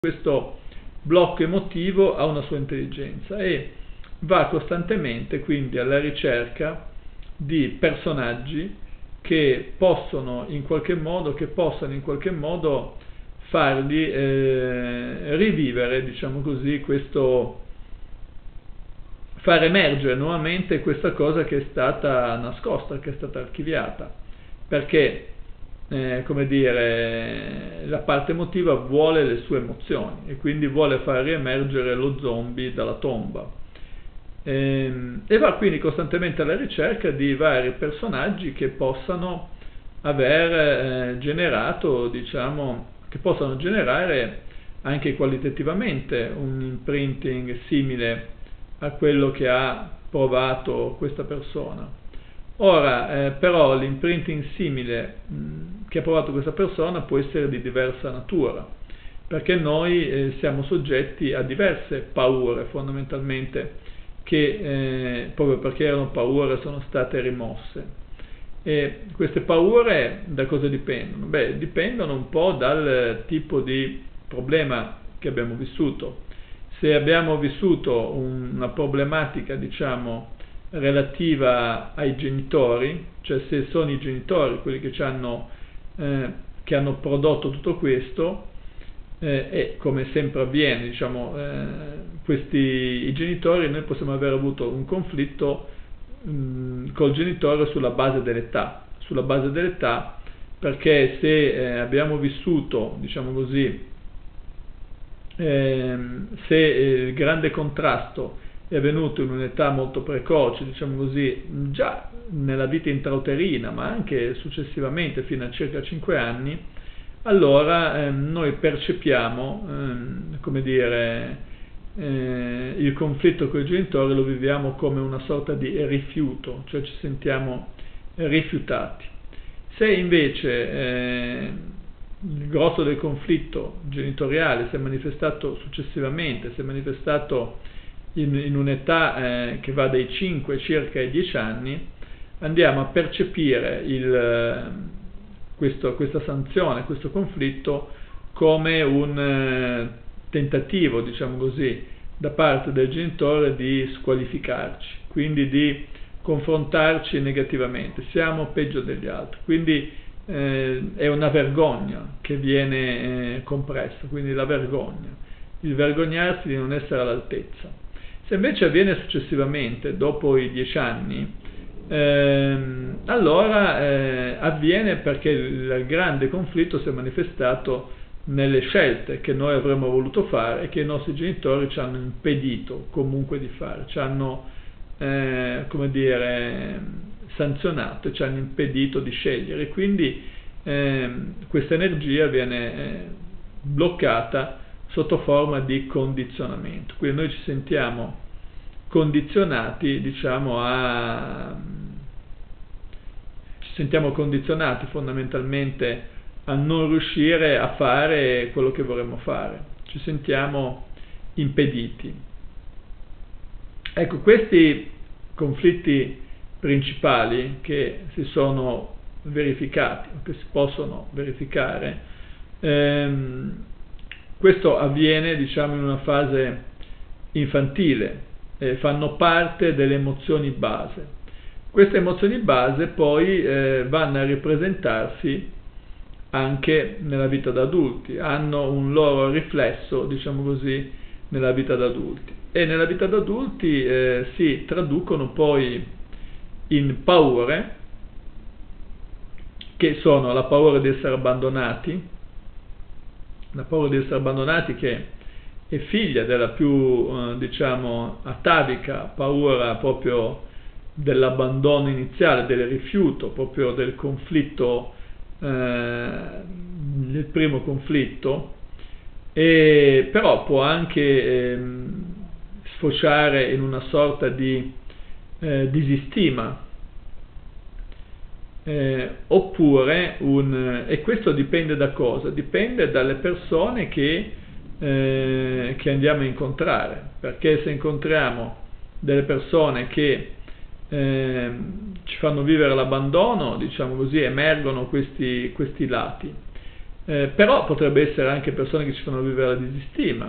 Questo blocco emotivo ha una sua intelligenza e va costantemente quindi alla ricerca di personaggi che possano in qualche modo fargli rivivere, diciamo così, far emergere nuovamente questa cosa che è stata nascosta, che è stata archiviata, perché come dire, la parte emotiva vuole le sue emozioni e quindi vuole far riemergere lo zombie dalla tomba e va quindi costantemente alla ricerca di vari personaggi che possano aver generato, diciamo, che possano generare anche qualitativamente un imprinting simile a quello che ha provato questa persona. Ora, però l'imprinting simile che ha provato questa persona può essere di diversa natura, perché noi siamo soggetti a diverse paure fondamentalmente, che proprio perché erano paure sono state rimosse. E queste paure da cosa dipendono? Beh, dipendono un po' dal tipo di problema che abbiamo vissuto. Se abbiamo vissuto una problematica, diciamo, relativa ai genitori, cioè se sono i genitori quelli che hanno prodotto tutto questo, e come sempre avviene, diciamo, i genitori, noi possiamo aver avuto un conflitto col genitore sulla base dell'età, perché se abbiamo vissuto, diciamo così, se il grande contrasto è avvenuto in un'età molto precoce, diciamo così, già nella vita intrauterina, ma anche successivamente fino a circa 5 anni, allora noi percepiamo, come dire, il conflitto con i genitori lo viviamo come una sorta di rifiuto, cioè ci sentiamo rifiutati. Se invece il grosso del conflitto genitoriale si è manifestato successivamente, si è manifestato in un'età che va dai 5 circa ai 10 anni, andiamo a percepire questa sanzione, questo conflitto come un tentativo, diciamo così, da parte del genitore di squalificarci, quindi di confrontarci negativamente, siamo peggio degli altri, quindi è una vergogna che viene compressa, quindi la vergogna, il vergognarsi di non essere all'altezza. Se invece avviene successivamente, dopo i 10 anni, allora avviene perché il grande conflitto si è manifestato nelle scelte che noi avremmo voluto fare e che i nostri genitori ci hanno impedito comunque di fare, ci hanno, come dire, sanzionato e ci hanno impedito di scegliere. Quindi questa energia viene bloccata sotto forma di condizionamento. Quindi noi ci sentiamo condizionati, diciamo, fondamentalmente a non riuscire a fare quello che vorremmo fare, ci sentiamo impediti. Ecco, questi conflitti principali che si sono verificati o che si possono verificare, questo avviene, diciamo, in una fase infantile, fanno parte delle emozioni base. Queste emozioni base poi vanno a ripresentarsi anche nella vita da adulti, hanno un loro riflesso, diciamo così, nella vita da adulti, e nella vita da adulti si traducono poi in paure, che sono la paura di essere abbandonati, che è figlia della più, diciamo, atavica paura proprio dell'abbandono iniziale, del rifiuto, proprio del conflitto, il primo conflitto, e però può anche sfociare in una sorta di disistima, oppure e questo dipende da cosa? Dipende dalle persone che andiamo a incontrare, perché se incontriamo delle persone che ci fanno vivere l'abbandono, diciamo così, emergono questi lati. Però potrebbe essere anche persone che ci fanno vivere la disistima.